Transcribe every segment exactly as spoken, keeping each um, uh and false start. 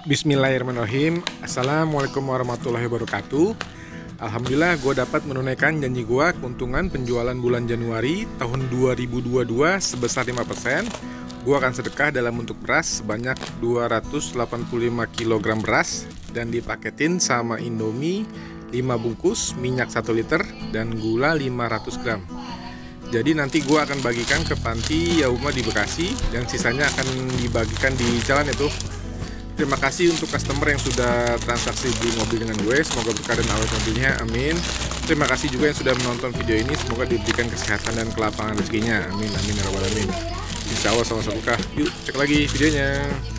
Bismillahirrahmanirrahim. Assalamualaikum warahmatullahi wabarakatuh. Alhamdulillah gue dapat menunaikan janji gue keuntungan penjualan bulan Januari tahun dua ribu dua puluh dua sebesar lima persen. Gue akan sedekah dalam bentuk beras sebanyak dua ratus delapan puluh lima kilogram beras dan dipaketin sama Indomie lima bungkus, minyak satu liter, dan gula lima ratus gram. Jadi nanti gue akan bagikan ke panti Yauma di Bekasi dan sisanya akan dibagikan di jalan itu. Terima kasih untuk customer yang sudah transaksi beli mobil dengan gue. Semoga berkah dan awet mobilnya, amin. Terima kasih juga yang sudah menonton video ini. Semoga diberikan kesehatan dan kelapangan rezekinya, amin amin ya rabbal alamin. Insya Allah sama-sama berkah. Yuk cek lagi videonya.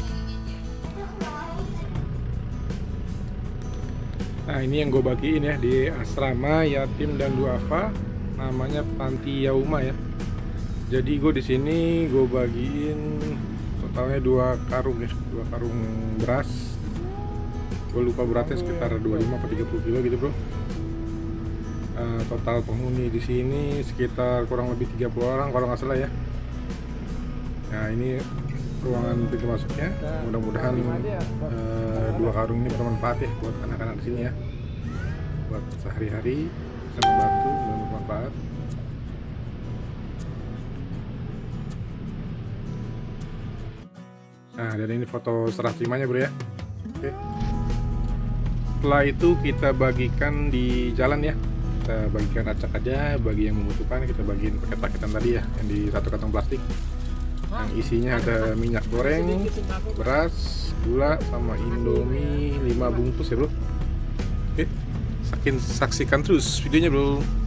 Nah, ini yang gue bagiin ya di asrama yatim dan duafa, namanya Panti Yauma ya. Jadi gue di sini gue bagiin totalnya dua karung ya, dua karung beras. Gue lupa beratnya sekitar dua puluh lima atau tiga puluh kilo gitu bro. Uh, total penghuni di sini sekitar kurang lebih tiga puluh orang kalau nggak salah ya. Nah ini ruangan pintu masuknya. Mudah-mudahan uh, dua karung ini bermanfaat ya buat anak-anak di sini ya. Buat sehari-hari bisa membantu dan bermanfaat. Nah, dan ini foto serah terimanya bro ya. Oke. Setelah itu kita bagikan di jalan ya. Kita bagikan acak aja, bagi yang membutuhkan kita bagiin paket-paketan tadi ya, yang di satu kantong plastik. Yang isinya ada minyak goreng, beras, gula, sama Indomie lima bungkus ya bro. Oke. Saksikan terus videonya bro.